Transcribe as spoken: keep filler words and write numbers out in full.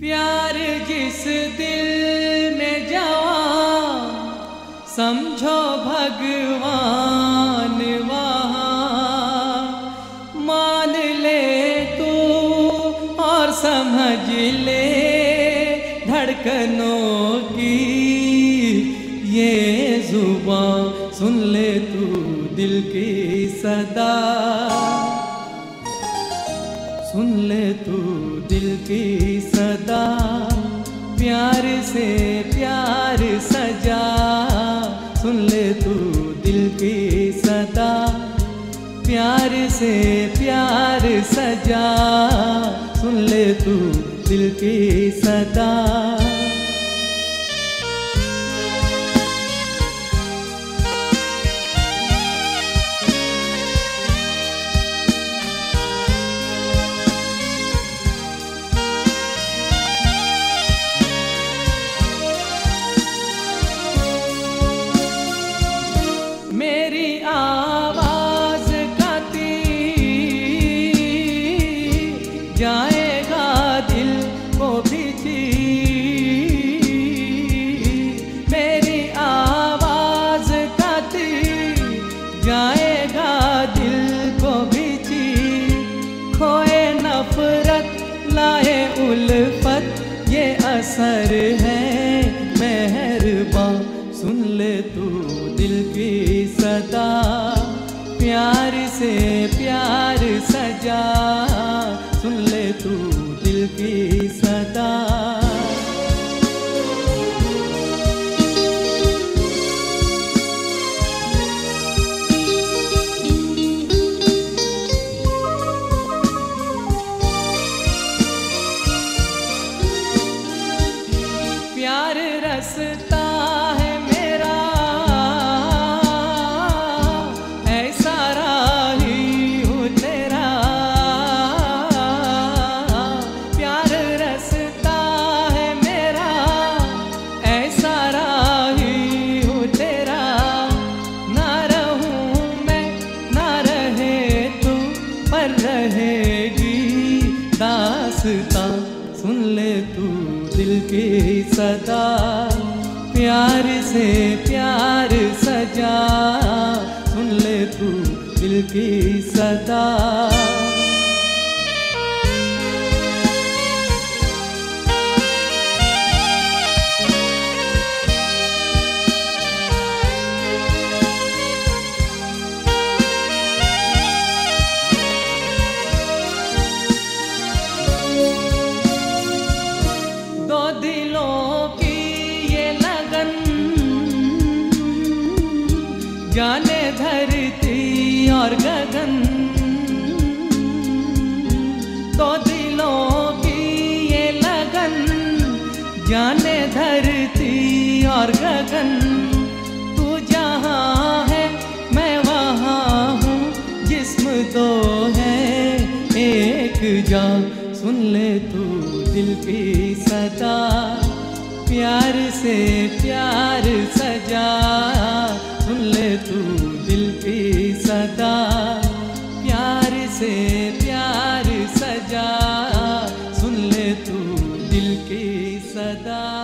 प्यार जिस दिल में जवां, समझो भगवान वहाँ। मान ले तू और समझ ले धड़कनों की ये जुबां, सुन ले तू दिल की सदा, सुन ले तू दिल की सदा। प्यार से प्यार सजा, सुन ले तू दिल की सदा। प्यार से प्यार सजा, सुन ले तू दिल की सदा। मेरी आवाज का तीर जाएगा दिल को भी चीर। मेरी आवाज का तीर जाएगा दिल को भी चीर। खोए नफरत लाए उल्फत ये असर है मेहरबां, सुन ले तू दिल की सदा। प्यार से प्यार सजा, सुन ले तू दिल की सदा। प्यार रसता है मेरा, ऐसा राही हूँ तेरा। प्यार रसता है मेरा, ऐसा राही हूँ तेरा। ना रहूँ मैं ना रहे तू, पर रहेगी दास्तां, सुन ले तू दिल की सदा। प्यार से प्यार सजा, सुन ले तू दिल की सदा। दो दिलों की ये लगन, जाने धरती और गगन। दो दिलों की ये लगन, जाने धरती और गगन। तू जहाँ है मैं वहाँ हूँ, जिस्म दो है एक जान, सुन ले तू दिल की सदा। प्यार से प्यार सजा, सुन ले तू दिल की सदा। प्यार से प्यार सजा, सुन ले तू दिल की सदा।